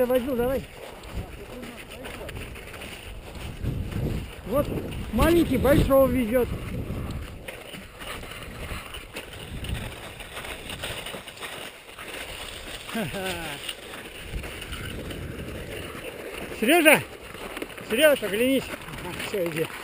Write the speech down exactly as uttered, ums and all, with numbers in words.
Сережа, возьму, давай. Вот маленький большого везет. Сережа, Сережа, оглянись. Ага, все, иди.